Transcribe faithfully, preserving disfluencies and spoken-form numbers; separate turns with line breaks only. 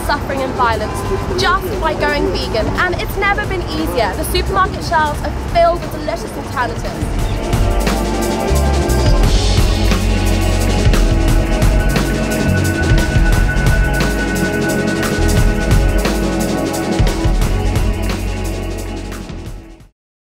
suffering and violence just by going vegan, and it's never been easier. The supermarket shelves are filled with delicious alternatives.